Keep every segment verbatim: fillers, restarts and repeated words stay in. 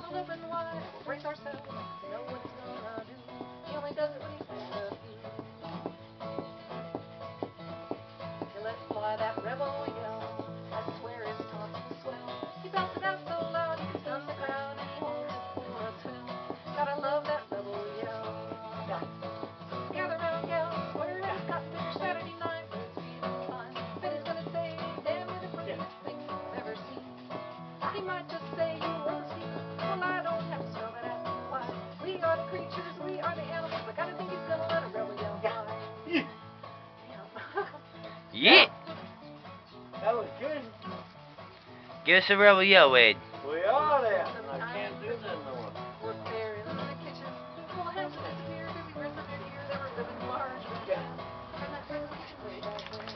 mouth open wide, we'll brace ourselves, we know what he's gonna do. He only does it when he's had a few. He let fly that rebel yell, I swear his taunts will swell. He belts it out so loud, he can stun the crowd, and he holds it for a thrill. Gotta love that rebel yell. Gather round, gals, where has got bigger Saturday night, but it's feeling fine. Bet he's gonna say, damn, you're the prettiest thing I've ever seen. He might just say, you were the secret. Well, I don't have to spell that out. Why? We are the creatures, we are the animals. I gotta think he's gonna let a rebel yell fly. Yeah. Yeah. That was good. Give us a rebel yell, Wade. We are there. I can't do that no more. We're buried in the kitchen. Full of hands that disappeared. Busy grins of their ear. They were living large. Yeah. From that crazy kitchen way back when.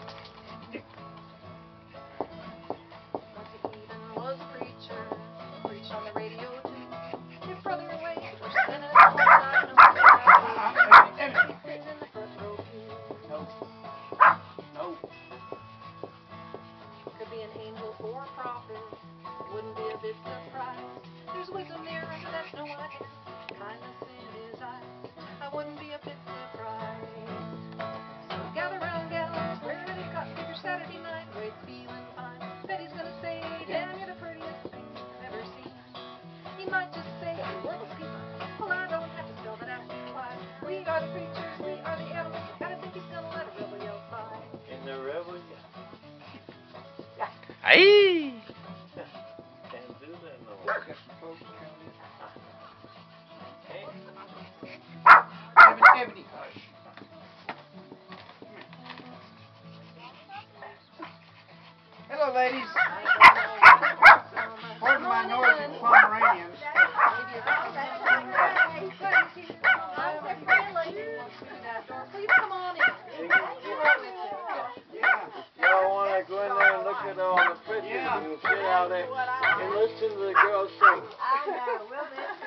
Once Eden was a preacher. Preached on the radio too. His brother and Wade were spinning it all night. No one could sitting in the front row pew. No. No. Could be an angel or a prophet. Wouldn't be a bit surprised. There's wisdom there, but that's no idea. Kindness in his eyes. I wouldn't be a bit surprised. So gather round, gals. Where have you got bigger Saturday night? Wade's feeling fine. Bet he's gonna say, damn, you're the prettiest thing I've ever seen. He might just say, you were the people. Well, I don't have to spell that out. Why? We are the creatures, we are the animals. Gotta think he's gonna let a rebel yell fly. In the rebel yell. Aye. Can't do that no more. Hey. Ebony, Ebony, hush. Hello, ladies. Pardon my noise of Pomeranians. Please come on in. Y'all want to go in there and look at all the pictures Yeah. and sit out there and listen to the girls sing. I know, will do.